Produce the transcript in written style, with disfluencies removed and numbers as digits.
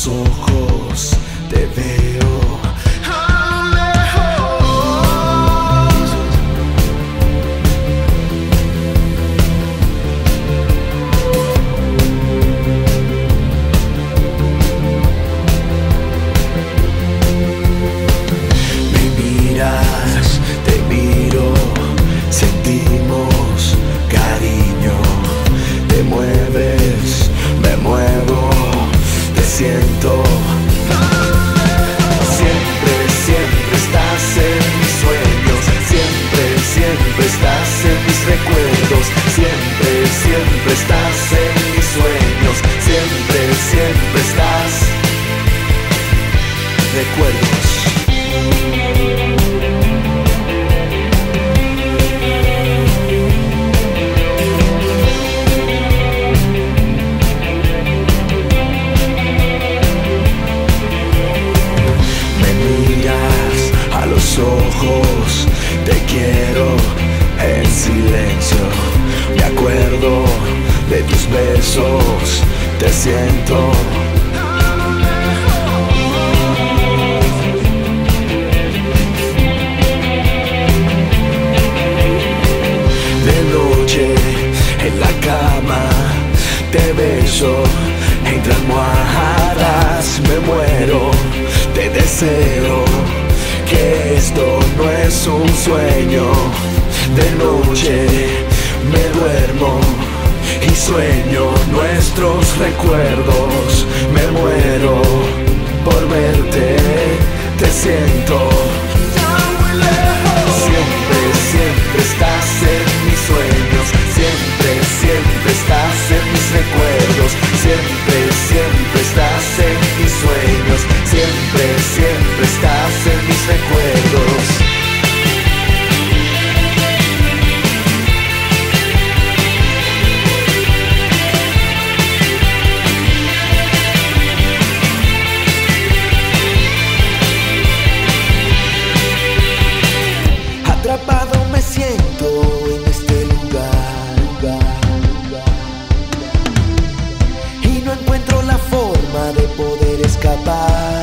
los ojos te veo a lo lejos. Me miras, te miro, sentimos cariño. Te mueves, me muevo, te siento. Siempre, siempre estás en mis sueños. Siempre, siempre estás en mis recuerdos. Siempre, siempre estás en mis sueños. Siempre, siempre estás. Recuerdos. Ojos, te quiero en silencio. Me acuerdo de tus besos, te siento. De noche en la cama te beso, entre almohadas me muero, te deseo. Que esto no es un sueño. De noche me duermo y sueño nuestros recuerdos. Me muero por verte, te siento. Siempre, siempre estás en mis sueños. Siempre, siempre estás en mis recuerdos. Siempre, siempre estás en mis sueños. Siempre, siempre estás en mis recuerdos. Atrapado me siento en este lugar, y no encuentro la forma de poder escapar.